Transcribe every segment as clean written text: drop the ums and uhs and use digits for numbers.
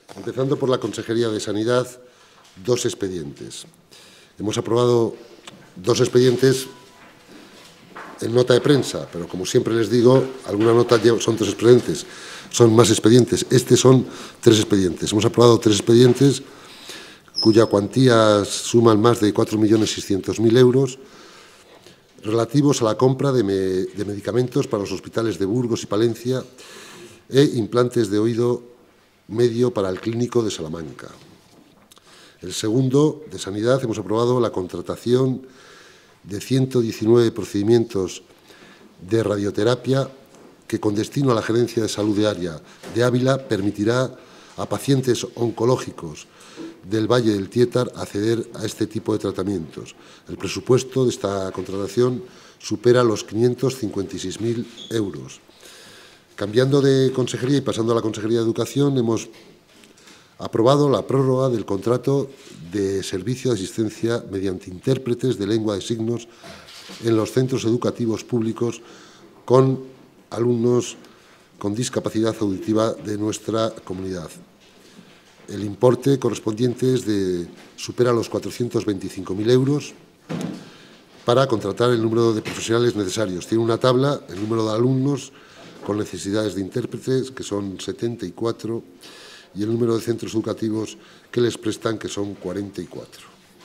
Empezando por la Consejería de Sanidad, 2 expedientes. Hemos aprobado 2 expedientes en nota de prensa, pero como siempre les digo, alguna nota son 3 expedientes, son más expedientes. Son 3 expedientes. Hemos aprobado 3 expedientes cuya cuantía suman más de 4.600.000 euros relativos a la compra de medicamentos para los hospitales de Burgos y Palencia e implantes de oído medio para el Clínico de Salamanca. El segundo, de Sanidad, hemos aprobado la contratación de 119 procedimientos de radioterapia que, con destino a la Gerencia de Salud de Área de Ávila, permitirá a pacientes oncológicos del Valle del Tiétar acceder a este tipo de tratamientos. El presupuesto de esta contratación supera los 556.000 euros. Cambiando de consejería y pasando a la Consejería de Educación, hemos aprobado la prórroga del contrato de servicio de asistencia mediante intérpretes de lengua de signos en los centros educativos públicos con alumnos con discapacidad auditiva de nuestra comunidad. El importe correspondiente supera los 425.000 euros para contratar el número de profesionales necesarios. Tiene una tabla, el número de alumnos con necesidades de intérpretes, que son 74, y el número de centros educativos que les prestan, que son 44.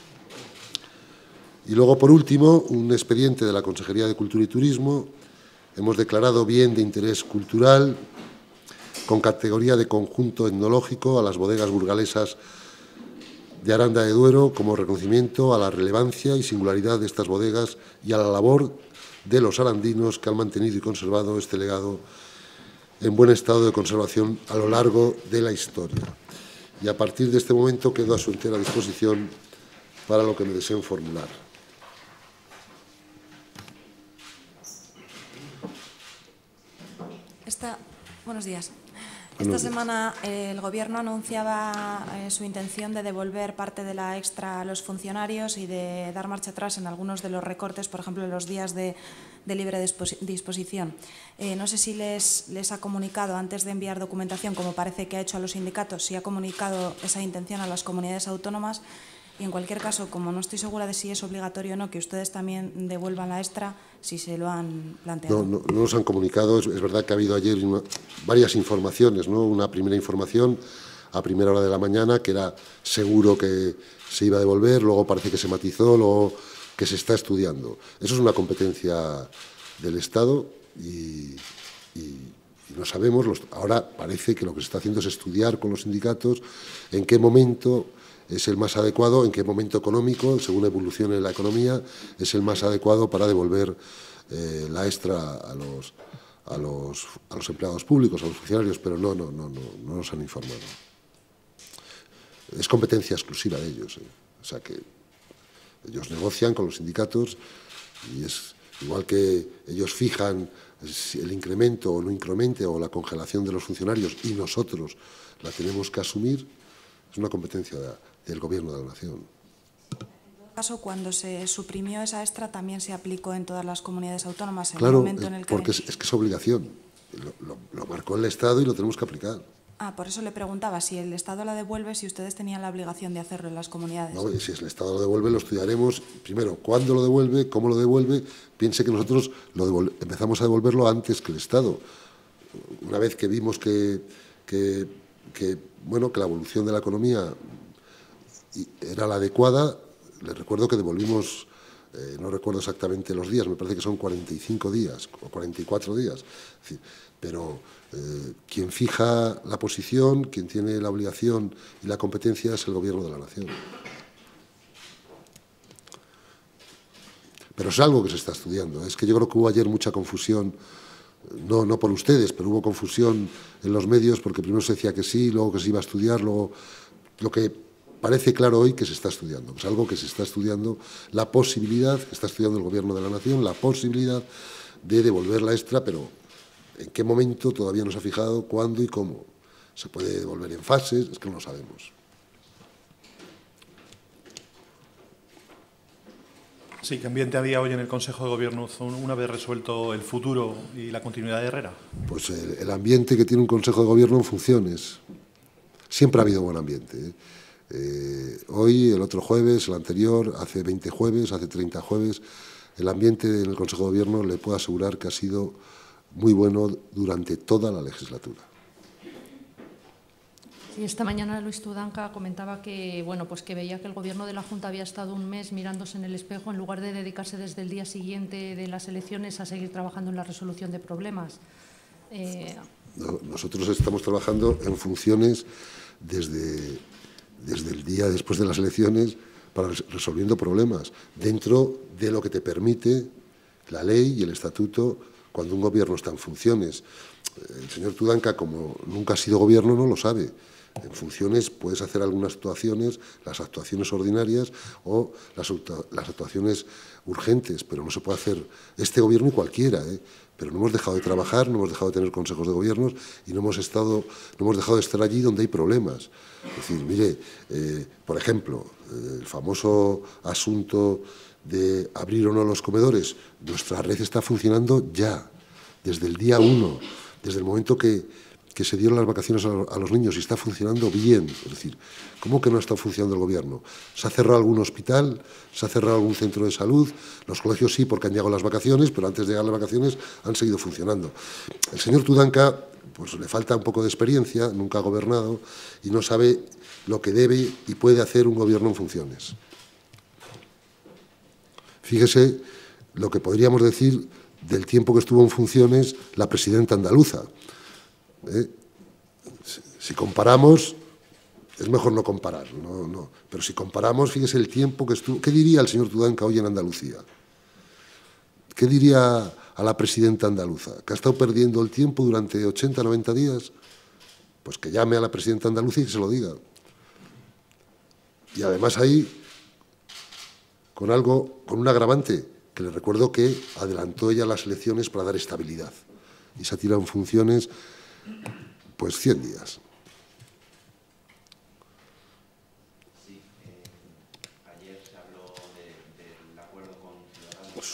Y luego, por último, un expediente de la Consejería de Cultura y Turismo. Hemos declarado bien de interés cultural, con categoría de conjunto etnológico, a las bodegas burgalesas de Aranda de Duero, como reconocimiento a la relevancia y singularidad de estas bodegas y a la labor de los arandinos que han mantenido y conservado este legado en buen estado de conservación a lo largo de la historia. Y a partir de este momento quedo a su entera disposición para lo que me deseen formular. Buenos días. Esta semana el Gobierno anunciaba su intención de devolver parte de la extra a los funcionarios y de dar marcha atrás en algunos de los recortes, por ejemplo, en los días de libre disposición. No sé si les ha comunicado, antes de enviar documentación, como parece que ha hecho a los sindicatos, si ha comunicado esa intención a las comunidades autónomas. Y, en cualquier caso, como no estoy segura de si es obligatorio o no, que ustedes también devuelvan la extra, si se lo han planteado. No nos han comunicado. Es verdad que ha habido ayer varias informaciones, ¿no? Una primera información a primera hora de la mañana, que era seguro que se iba a devolver, luego parece que se matizó, luego que se está estudiando. Eso es una competencia del Estado y no sabemos. Ahora parece que lo que se está haciendo es estudiar con los sindicatos en qué momento es el más adecuado, en qué momento económico, según evolucione la economía, es el más adecuado para devolver la extra a los empleados públicos, a los funcionarios, pero no nos han informado. Es competencia exclusiva de ellos. O sea que ellos negocian con los sindicatos y es igual que ellos fijan el incremento o no incremente o la congelación de los funcionarios y nosotros la tenemos que asumir. Es una competencia del Gobierno de la Nación. En todo caso, cuando se suprimió esa extra, también se aplicó en todas las comunidades autónomas. Claro, el momento en el que... porque es que es obligación. Lo marcó el Estado y lo tenemos que aplicar. Por eso le preguntaba si el Estado la devuelve, si ustedes tenían la obligación de hacerlo en las comunidades. No, si el Estado lo devuelve, lo estudiaremos. Primero, cuándo lo devuelve, cómo lo devuelve. Piense que nosotros empezamos a devolverlo antes que el Estado. Una vez que vimos que la evolución de la economía era la adecuada, les recuerdo que devolvimos, no recuerdo exactamente los días, me parece que son 45 días o 44 días, pero quien fija la posición, quien tiene la obligación y la competencia es el Gobierno de la Nación. Pero es algo que se está estudiando. Es que yo creo que hubo ayer mucha confusión, no por ustedes, pero hubo confusión en los medios porque primero se decía que sí, luego que se iba a estudiar, luego lo que parece claro hoy que se está estudiando. Es algo que se está estudiando, la posibilidad, que está estudiando el Gobierno de la Nación, la posibilidad de devolver la extra, pero en qué momento todavía no se ha fijado, cuándo y cómo. Se puede devolver en fases, es que no lo sabemos. Sí, ¿qué ambiente había hoy en el Consejo de Gobierno una vez resuelto el futuro y la continuidad de Herrera? Pues el ambiente que tiene un Consejo de Gobierno en funciones. Siempre ha habido buen ambiente. Hoy, el otro jueves, el anterior, hace 20 jueves, hace 30 jueves, el ambiente en el Consejo de Gobierno le puedo asegurar que ha sido muy bueno durante toda la legislatura. Sí, esta mañana Luis Tudanca comentaba que, bueno, pues que veía que el Gobierno de la Junta había estado un mes mirándose en el espejo en lugar de dedicarse desde el día siguiente de las elecciones a seguir trabajando en la resolución de problemas. Nosotros estamos trabajando en funciones desde el día después de las elecciones para resolviendo problemas, dentro de lo que te permite la ley y el estatuto cuando un gobierno está en funciones. El señor Tudanca, como nunca ha sido gobierno, no lo sabe. En funciones puedes hacer algunas actuaciones, las actuaciones ordinarias o las actuaciones urgentes, pero no se puede hacer este gobierno y cualquiera, Pero no hemos dejado de trabajar, no hemos dejado de tener consejos de gobiernos y no hemos dejado de estar allí donde hay problemas. Es decir, mire, por ejemplo, el famoso asunto de abrir o no los comedores, nuestra red está funcionando ya, desde el día 1, desde el momento que se dieron las vacaciones a los niños y está funcionando bien. Es decir, ¿cómo que no está funcionando el gobierno? ¿Se ha cerrado algún hospital? ¿Se ha cerrado algún centro de salud? Los colegios sí, porque han llegado las vacaciones, pero antes de llegar las vacaciones han seguido funcionando. El señor Tudanca, pues le falta un poco de experiencia, nunca ha gobernado y no sabe lo que debe y puede hacer un gobierno en funciones. Fíjese lo que podríamos decir del tiempo que estuvo en funciones la presidenta andaluza. Si comparamos, es mejor no comparar, pero si comparamos, fíjese el tiempo que estuvo. ¿Qué diría el señor Tudanca hoy en Andalucía? ¿Qué diría a la presidenta andaluza? ¿Que ha estado perdiendo el tiempo durante 80, 90 días? Pues que llame a la presidenta andaluza y que se lo diga. Y además ahí, con un agravante, que le recuerdo que adelantó ella las elecciones para dar estabilidad. Y se ha tirado en funciones pues 100 días. Sí, ayer se habló del acuerdo con Ciudadanos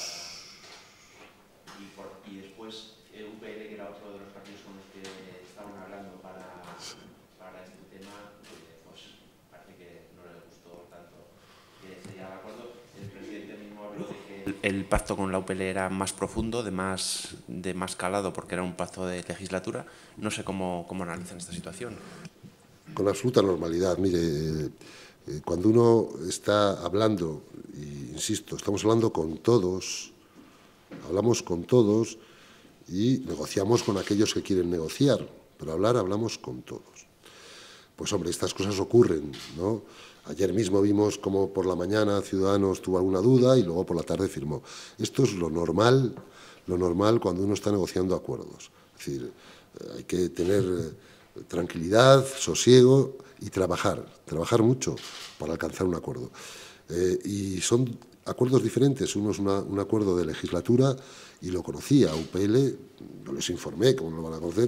y después UPL, que era otro de los partidos con los que estaban hablando para este tema, pues parece que no les gustó tanto que se llegara al acuerdo. El presidente mismo habló de que el pacto con la UPL era más profundo, de más calado, porque era un pacto de legislatura. No sé cómo analizan esta situación. Con absoluta normalidad. Mire, cuando uno está hablando, y insisto, estamos hablando con todos, hablamos con todos y negociamos con aquellos que quieren negociar, pero hablamos con todos. Pues hombre, estas cosas ocurren, ¿no? Ayer mismo vimos cómo por la mañana Ciudadanos tuvo alguna duda y luego por la tarde firmó. Esto es lo normal cuando uno está negociando acuerdos. Es decir, hay que tener tranquilidad, sosiego y trabajar mucho para alcanzar un acuerdo. Y son acuerdos diferentes. Uno es un acuerdo de legislatura y lo conocía, UPL, no les informé, como no lo van a conocer,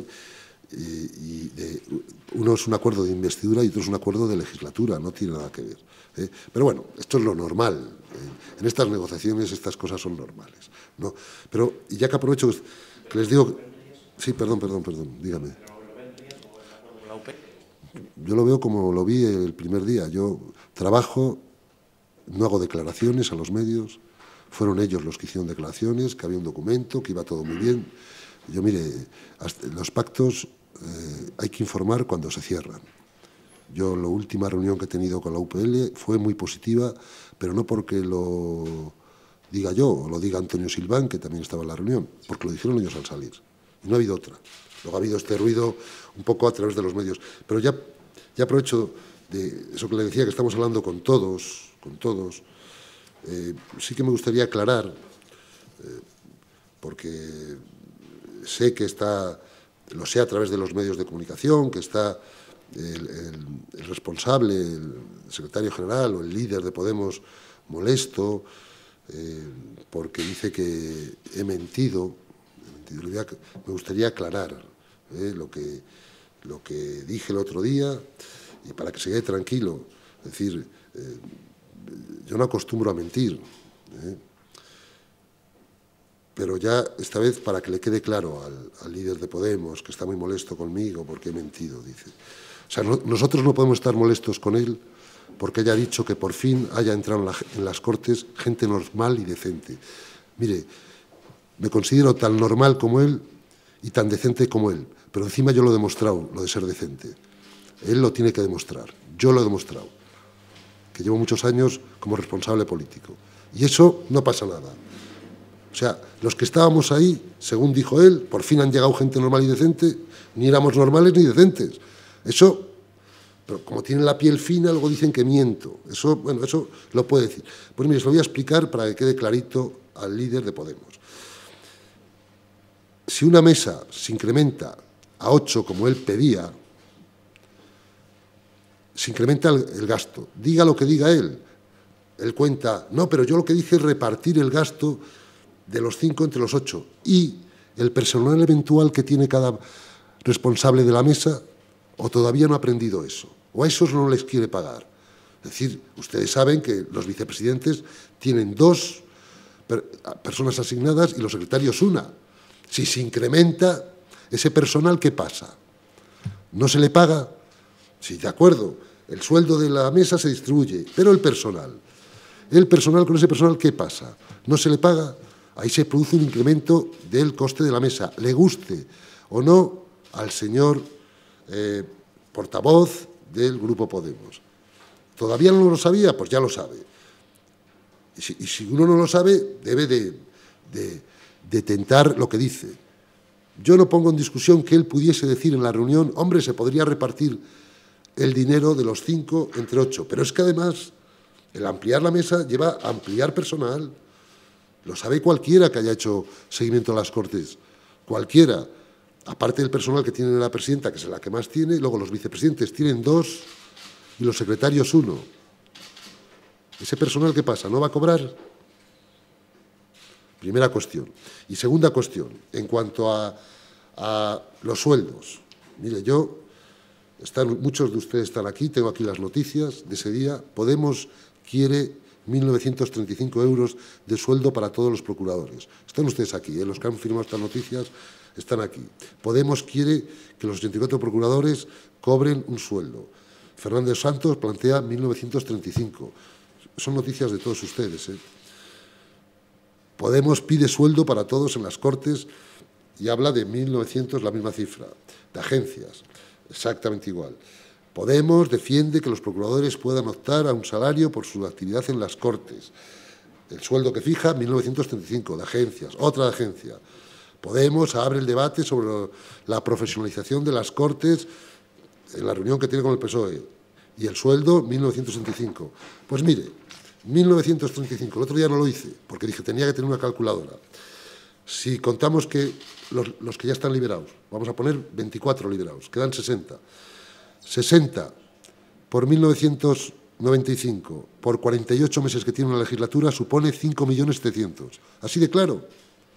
uno es un acuerdo de investidura y otro es un acuerdo de legislatura, no tiene nada que ver. Pero bueno, esto es lo normal. En estas negociaciones estas cosas son normales, ¿no? Pero, y ya que aprovecho que les digo... Sí, perdón, dígame. Yo lo veo como lo vi el primer día. Yo trabajo, no hago declaraciones a los medios, fueron ellos los que hicieron declaraciones, que había un documento, que iba todo muy bien. Yo, mire, los pactos hay que informar cuando se cierran. Yo la última reunión que he tenido con la UPL fue muy positiva, pero no porque lo diga yo o lo diga Antonio Silván, que también estaba en la reunión, porque lo dijeron ellos al salir. Y no ha habido otra. Luego ha habido este ruido un poco a través de los medios. Pero ya aprovecho de eso que le decía, que estamos hablando con todos. Sí que me gustaría aclarar, porque sé que lo sé a través de los medios de comunicación, que está el responsable, el secretario general o el líder de Podemos molesto, porque dice que he mentido. Me gustaría aclarar lo que dije el otro día y para que se quede tranquilo. Es decir, yo no acostumbro a mentir. pero ya esta vez para que le quede claro al líder de Podemos, que está muy molesto conmigo porque he mentido, dice. O sea, nosotros no podemos estar molestos con él porque haya dicho que por fin haya entrado en las Cortes gente normal y decente. Mire, me considero tan normal como él y tan decente como él, pero encima yo lo he demostrado, lo de ser decente. Él lo tiene que demostrar, yo lo he demostrado, que llevo muchos años como responsable político. Y eso no pasa nada. O sea, los que estábamos ahí, según dijo él, por fin han llegado gente normal y decente, ni éramos normales ni decentes. Eso, pero como tienen la piel fina, luego dicen que miento. Eso, bueno, eso lo puede decir. Pues mire, se lo voy a explicar para que quede clarito al líder de Podemos. Si una mesa se incrementa a 8, como él pedía, se incrementa el gasto. Diga lo que diga él. Él cuenta, no, pero yo lo que dije es repartir el gasto de los 5 entre los 8 y el personal eventual que tiene cada responsable de la mesa, o todavía no ha aprendido eso, o a esos no les quiere pagar. Es decir, ustedes saben que los vicepresidentes tienen 2 personas asignadas y los secretarios 1. Si se incrementa ese personal, ¿qué pasa? ¿No se le paga? Sí, de acuerdo, el sueldo de la mesa se distribuye, pero el personal con ese personal, ¿qué pasa? ¿No se le paga? Ahí se produce un incremento del coste de la mesa, le guste o no al señor portavoz del Grupo Podemos. ¿Todavía no lo sabía? Pues ya lo sabe. Y si uno no lo sabe, debe de tentar lo que dice. Yo no pongo en discusión que él pudiese decir en la reunión, hombre, se podría repartir el dinero de los 5 entre 8, pero es que además el ampliar la mesa lleva a ampliar personal. Lo sabe cualquiera que haya hecho seguimiento a las Cortes. Cualquiera. Aparte del personal que tiene la presidenta, que es la que más tiene, luego los vicepresidentes tienen 2 y los secretarios 1. ¿Ese personal qué pasa? ¿No va a cobrar? Primera cuestión. Y segunda cuestión, en cuanto a los sueldos. Mire, muchos de ustedes están aquí, tengo aquí las noticias de ese día. Podemos quiere 1.935 euros de sueldo para todos los procuradores. Están ustedes aquí, los que han firmado estas noticias están aquí. Podemos quiere que los 84 procuradores cobren un sueldo. Fernández Santos plantea 1.935. Son noticias de todos ustedes. Podemos pide sueldo para todos en las Cortes y habla de 1.900, la misma cifra. De agencias, exactamente igual. Podemos defiende que los procuradores puedan optar a un salario por su actividad en las Cortes. El sueldo que fija, 1.935, de agencias, otra agencia. Podemos abre el debate sobre la profesionalización de las Cortes en la reunión que tiene con el PSOE. Y el sueldo, 1.965. Pues mire, 1.935, el otro día no lo hice, porque dije tenía que tener una calculadora. Si contamos que los que ya están liberados, vamos a poner 24 liberados, quedan 60. 60 por 1.995 por 48 meses que tiene una legislatura supone 5.700.000. Así de claro,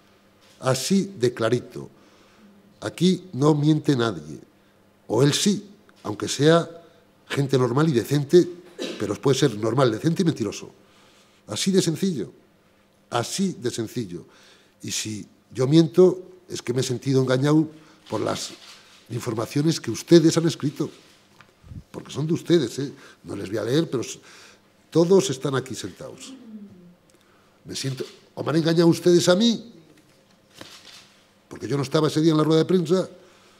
así de clarito. Aquí no miente nadie. O él sí, aunque sea gente normal y decente, pero puede ser normal, decente y mentiroso. Así de sencillo. Así de sencillo. Y si yo miento, es que me he sentido engañado por las informaciones que ustedes han escrito. Porque son de ustedes, no les voy a leer, pero todos están aquí sentados. Me siento, o me han engañado ustedes a mí, porque yo no estaba ese día en la rueda de prensa,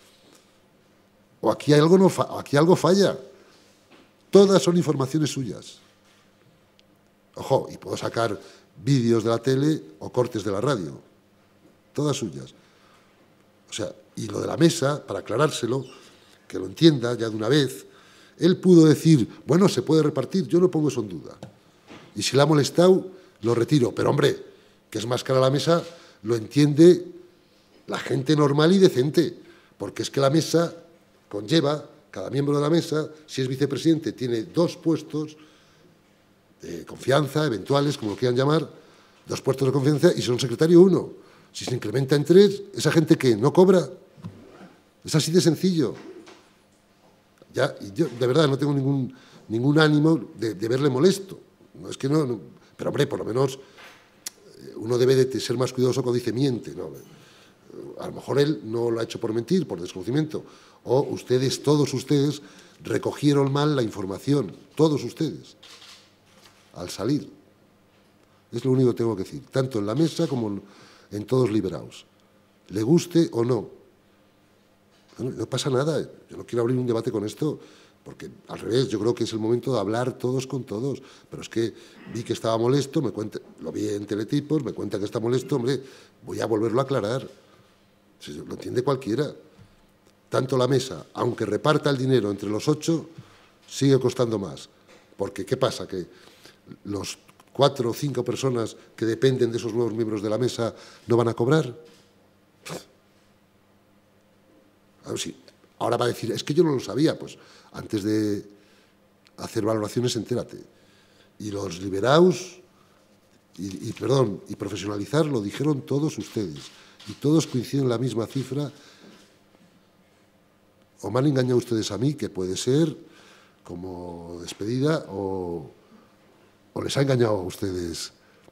o aquí algo falla. Todas son informaciones suyas. Ojo, y puedo sacar vídeos de la tele o cortes de la radio. Todas suyas. O sea, y lo de la mesa, para aclarárselo, que lo entienda ya de una vez, él pudo decir, bueno, se puede repartir, yo no pongo eso en duda. Y si le ha molestado, lo retiro. Pero, hombre, que es más cara la mesa, lo entiende la gente normal y decente. Porque es que la mesa conlleva, cada miembro de la mesa, si es vicepresidente, tiene 2 puestos de confianza, eventuales, como lo quieran llamar, 2 puestos de confianza, y son secretario 1. Si se incrementa en 3, ¿esa gente qué? ¿No cobra? Es así de sencillo. Ya, y yo, de verdad, no tengo ningún ánimo de verle molesto. No es que no, pero, hombre, por lo menos uno debe de ser más cuidadoso cuando dice miente, ¿no? A lo mejor él no lo ha hecho por mentir, por desconocimiento, o ustedes, todos ustedes, recogieron mal la información, todos ustedes, al salir. Es lo único que tengo que decir, tanto en la mesa como en todos liberados. Le guste o no. Bueno, no pasa nada, yo no quiero abrir un debate con esto, porque al revés, yo creo que es el momento de hablar todos con todos. Pero es que vi que estaba molesto, lo vi en Teletipos, me cuenta que está molesto, hombre, voy a volverlo a aclarar. Si lo entiende cualquiera. Tanto la mesa, aunque reparta el dinero entre los 8, sigue costando más. Porque, ¿qué pasa? Que los 4 o 5 personas que dependen de esos nuevos miembros de la mesa no van a cobrar. A ver si ahora va a decir, es que yo no lo sabía. Pues antes de hacer valoraciones, entérate. Y los liberaos y profesionalizar lo dijeron todos ustedes. Y todos coinciden en la misma cifra. O me han engañado ustedes a mí, que puede ser como despedida, o les ha engañado a ustedes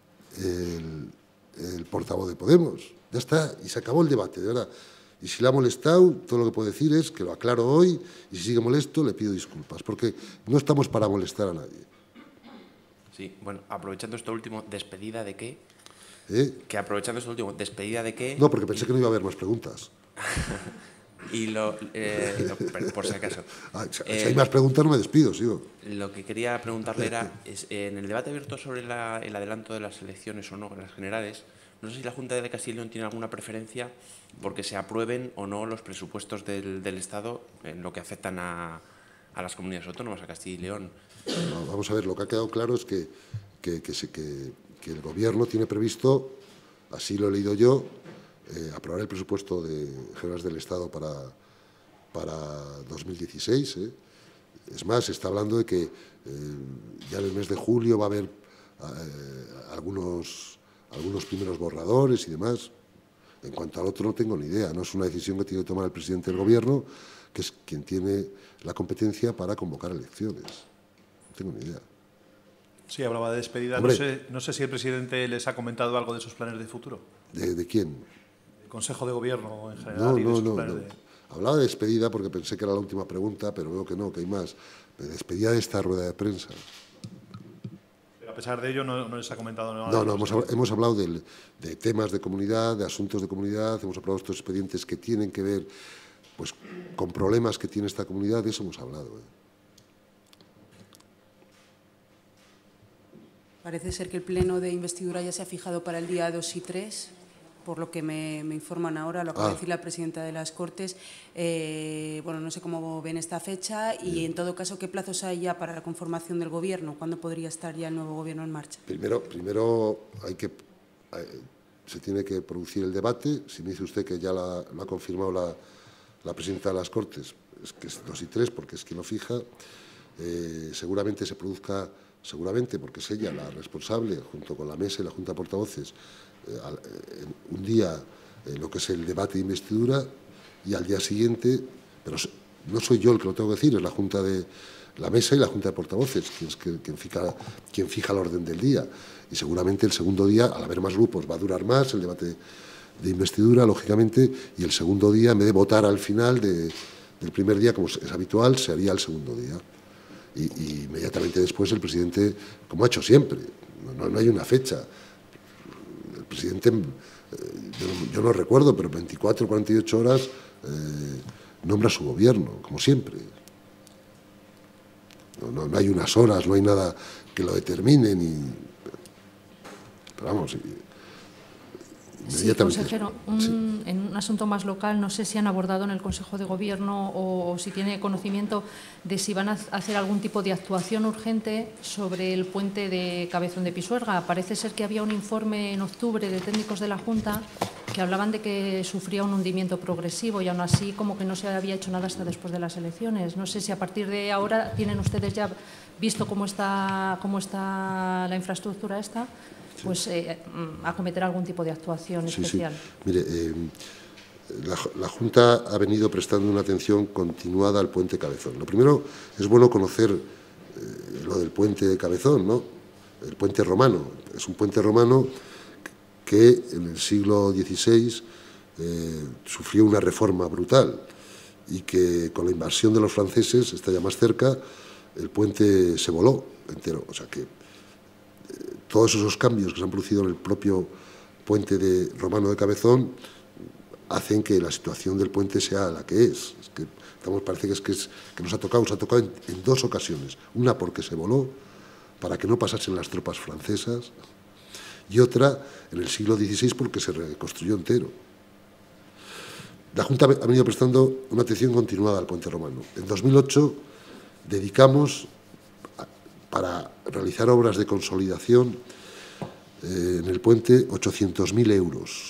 el portavoz de Podemos. Ya está, y se acabó el debate, de verdad. Y si le ha molestado, todo lo que puedo decir es que lo aclaro hoy, y si sigue molesto, le pido disculpas, porque no estamos para molestar a nadie. Sí, bueno, aprovechando esto último, ¿despedida de qué? ¿Eh? Que aprovechando esto último, ¿despedida de qué? No, porque pensé que no iba a haber más preguntas. Y por si acaso. Si hay más preguntas, no me despido, sigo. Lo que quería preguntarle era, en el debate abierto sobre el adelanto de las elecciones o no, las generales, no sé si la Junta de Castilla y León tiene alguna preferencia porque se aprueben o no los presupuestos del Estado en lo que afectan a las comunidades autónomas, a Castilla y León. No, vamos a ver, lo que ha quedado claro es que el Gobierno tiene previsto, así lo he leído yo, aprobar el presupuesto general del Estado para 2016. Es más, se está hablando de que ya en el mes de julio va a haber algunos primeros borradores y demás. En cuanto al otro no tengo ni idea, no es una decisión que tiene que tomar el presidente del Gobierno, que es quien tiene la competencia para convocar elecciones. No tengo ni idea. Sí, hablaba de despedida. No sé si el presidente les ha comentado algo de sus planes de futuro. ¿De quién? El Consejo de Gobierno en general. No. Hablaba de despedida porque pensé que era la última pregunta, pero veo que no, que hay más. De despedida de esta rueda de prensa. Pero a pesar de ello no les ha comentado nada. No, hemos hablado de temas de comunidad, de asuntos de comunidad, hemos hablado de estos expedientes que tienen que ver pues, con problemas que tiene esta comunidad, de eso hemos hablado. Parece ser que el pleno de investidura ya se ha fijado para el día 2 y 3, por lo que me informan ahora, lo acaba de decir la presidenta de las Cortes. Bueno, no sé cómo ven esta fecha y, en todo caso, ¿qué plazos hay ya para la conformación del Gobierno? ¿Cuándo podría estar ya el nuevo Gobierno en marcha? Primero se tiene que producir el debate. Si me dice usted que ya lo ha confirmado la presidenta de las Cortes, es que es 2 y 3, porque es quien lo fija, seguramente se produzca, porque es ella la responsable, junto con la mesa y la Junta de Portavoces, un día lo que es el debate de investidura y al día siguiente, pero no soy yo el que lo tengo que decir, es la Junta de la mesa y la Junta de Portavoces quien fija el orden del día. Y seguramente el segundo día, al haber más grupos, va a durar más el debate de investidura, lógicamente, y el segundo día, en vez de votar al final del primer día, como es habitual, se haría el segundo día. Y inmediatamente después el presidente, como ha hecho siempre, no hay una fecha. El presidente, yo no recuerdo, pero 24 o 48 horas nombra su gobierno, como siempre. No hay unas horas, no hay nada que lo determine, pero vamos, sí, consejero, en un asunto más local, no sé si han abordado en el Consejo de Gobierno o si tiene conocimiento de si van a hacer algún tipo de actuación urgente sobre el puente de Cabezón de Pisuerga. Parece ser que había un informe en octubre de técnicos de la Junta que hablaban de que sufría un hundimiento progresivo y aún así como que no se había hecho nada hasta después de las elecciones. No sé si a partir de ahora tienen ustedes ya visto cómo está la infraestructura esta, pues acometer algún tipo de actuación especial. Sí. Mire, la Junta ha venido prestando una atención continuada al puente Cabezón. Lo primero, es bueno conocer lo del puente Cabezón, ¿no? El puente romano. Es un puente romano que en el siglo XVI sufrió una reforma brutal y que con la invasión de los franceses, está ya más cerca, el puente se voló entero. O sea que todos esos cambios que se han producido en el propio puente romano de Cabezón hacen que la situación del puente sea la que es. Es que parece que nos ha tocado en dos ocasiones. Una porque se voló para que no pasasen las tropas francesas y otra en el siglo XVI porque se reconstruyó entero. La Junta ha venido prestando una atención continuada al puente romano. En 2008 dedicamos para realizar obras de consolidación en el puente 800.000 euros.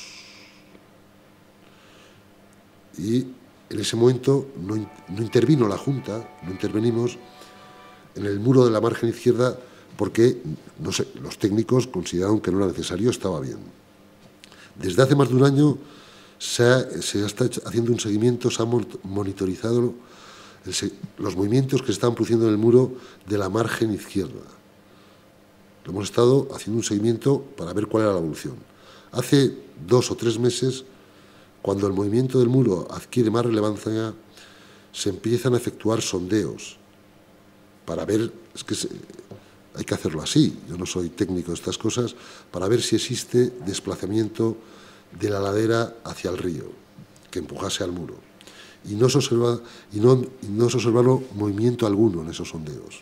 Y en ese momento no intervino la Junta, no intervenimos en el muro de la margen izquierda porque, no sé, los técnicos consideraron que no era necesario, estaba bien. Desde hace más de un año se está haciendo un seguimiento, se han monitorizado los movimientos que se estaban produciendo en el muro de la margen izquierda. Hemos estado haciendo un seguimiento para ver cuál era la evolución. Hace 2 o 3 meses, cuando el movimiento del muro adquiere más relevancia, se empiezan a efectuar sondeos para ver, es que hay que hacerlo así, yo no soy técnico de estas cosas, para ver si existe desplazamiento de la ladera hacia el río, que empujase al muro. Y no se observaron movimiento alguno en esos sondeos.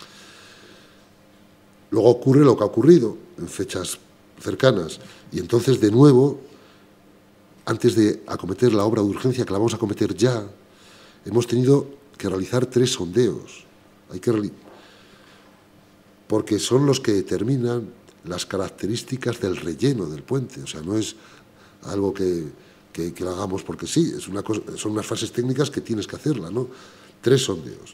Luego ocurre lo que ha ocurrido en fechas cercanas, y entonces, de nuevo, antes de acometer la obra de urgencia, que la vamos a acometer ya, hemos tenido que realizar 3 sondeos. Porque son los que determinan las características del relleno del puente. O sea, no es algo que lo hagamos porque sí, son unas fases técnicas que tienes que hacerla, ¿no? 3 sondeos.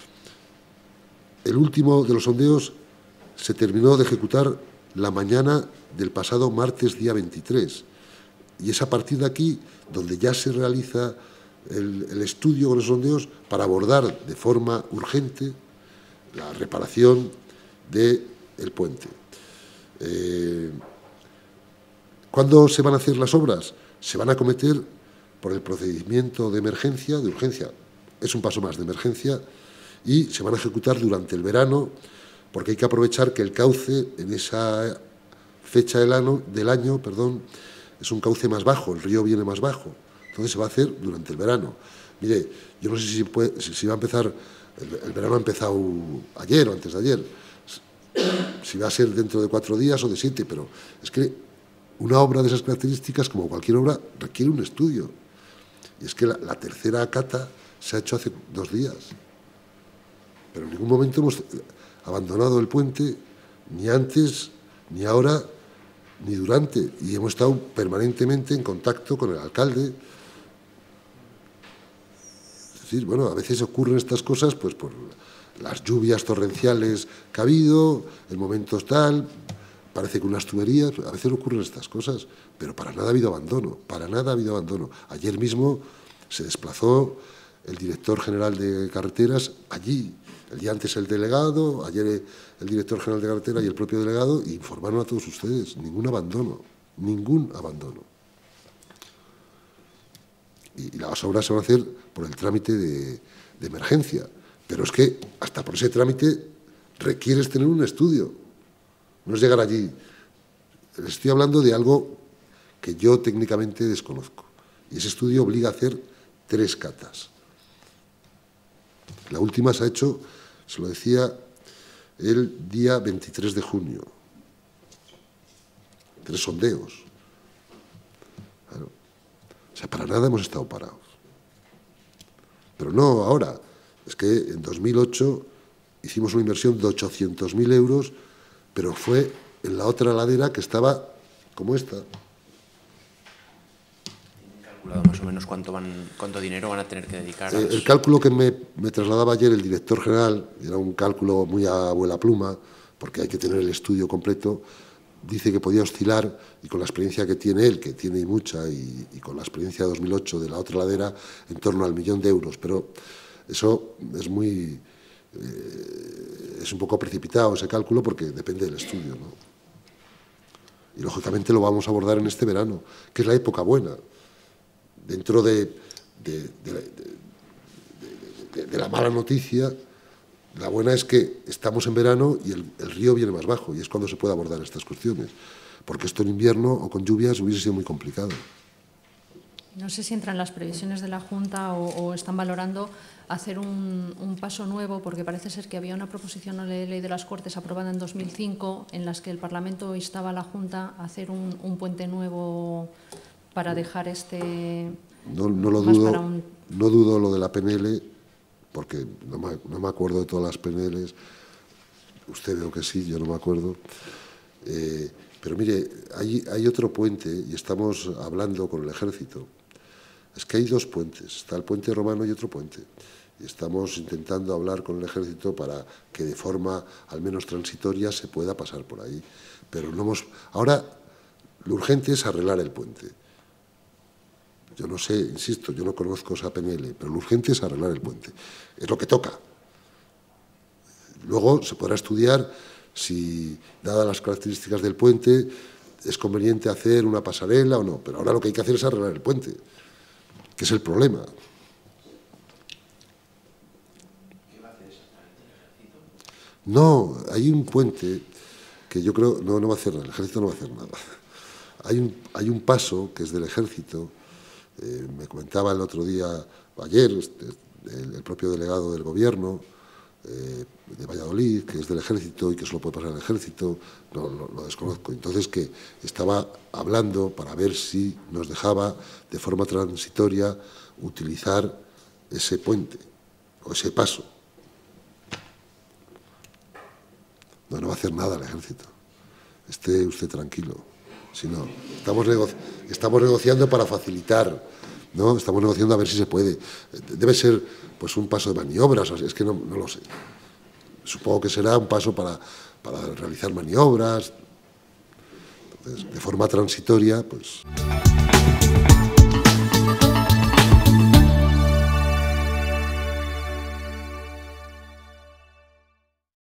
El último de los sondeos se terminó de ejecutar la mañana del pasado martes, día 23. Y es a partir de aquí donde ya se realiza el estudio con los sondeos para abordar de forma urgente la reparación del puente. ¿Cuándo se van a hacer las obras? Se van a acometer por el procedimiento de emergencia, de urgencia, es un paso más de emergencia, y se van a ejecutar durante el verano, porque hay que aprovechar que el cauce en esa fecha del año, es un cauce más bajo, el río viene más bajo, entonces se va a hacer durante el verano. Mire, yo no sé si va a empezar, el verano ha empezado ayer o antes de ayer, si va a ser dentro de 4 días o de 7, pero es que una obra de esas características, como cualquier obra, requiere un estudio. Y es que la tercera cata se ha hecho hace 2 días. Pero en ningún momento hemos abandonado el puente, ni antes, ni ahora, ni durante. Y hemos estado permanentemente en contacto con el alcalde. Es decir, bueno, a veces ocurren estas cosas pues por las lluvias torrenciales que ha habido, el momento tal, parece que unas tuberías, a veces ocurren estas cosas, pero para nada ha habido abandono, para nada ha habido abandono. Ayer mismo se desplazó el director general de carreteras allí, el día antes el delegado, ayer el director general de carretera y el propio delegado, y informaron a todos ustedes, ningún abandono, ningún abandono. Y las obras se van a hacer por el trámite de emergencia, pero es que hasta por ese trámite requieres tener un estudio. No es llegar allí. Les estoy hablando de algo que yo técnicamente desconozco. Y ese estudio obliga a hacer 3 catas. La última se ha hecho, se lo decía, el día 23 de junio. 3 sondeos. Claro. O sea, para nada hemos estado parados. Pero no ahora. Es que en 2008 hicimos una inversión de 800.000 euros, pero fue en la otra ladera que estaba como esta. ¿Tienen calculado más o menos cuánto dinero van a tener que dedicar? El cálculo que me trasladaba ayer el director general, era un cálculo muy a abuela pluma, porque hay que tener el estudio completo, dice que podía oscilar, y con la experiencia que tiene él, que tiene mucha, y con la experiencia de 2008 de la otra ladera, en torno al 1.000.000 de euros. Pero eso es muy... es un poco precipitado ese cálculo porque depende del estudio, ¿no? Y, lógicamente, lo vamos a abordar en este verano, que es la época buena. Dentro de la mala noticia, la buena es que estamos en verano y el río viene más bajo, y es cuando se puede abordar estas cuestiones. Porque esto en invierno o con lluvias hubiese sido muy complicado. No sé si entran las previsiones de la Junta o están valorando hacer un paso nuevo, porque parece ser que había una proposición de ley de las Cortes aprobada en 2005 en las que el Parlamento instaba a la Junta a hacer un puente nuevo para dejar este... No lo dudo, no dudo lo de la PNL, porque no me acuerdo de todas las PNLs. Usted veo que sí, yo no me acuerdo. Pero mire, hay otro puente y estamos hablando con el Ejército. Es que hay dos puentes, está el puente romano y otro puente. Y estamos intentando hablar con el Ejército para que de forma al menos transitoria se pueda pasar por ahí. Pero no hemos... Ahora, lo urgente es arreglar el puente. Yo no sé, insisto, yo no conozco esa PNL, pero lo urgente es arreglar el puente. Es lo que toca. Luego se podrá estudiar si, dadas las características del puente, es conveniente hacer una pasarela o no. Pero ahora lo que hay que hacer es arreglar el puente, que es el problema. ¿Qué va a hacer exactamente el Ejército? No, hay un puente que yo creo... No va a hacer nada, el Ejército no va a hacer nada. Hay un paso que es del Ejército, me comentaba el otro día, ayer, el propio delegado del Gobierno de Valladolid, que es del Ejército y que solo puede pasar al Ejército, lo desconozco. Entonces, que estaba hablando para ver si nos dejaba de forma transitoria utilizar ese puente o ese paso. No va a hacer nada el Ejército. Esté usted tranquilo. Si no, estamos negociando para facilitar, ¿no? Estamos negociando a ver si se puede. Debe ser pues un paso de maniobras, es que no lo sé. Supongo que será un paso para realizar maniobras. Entonces, de forma transitoria, pues...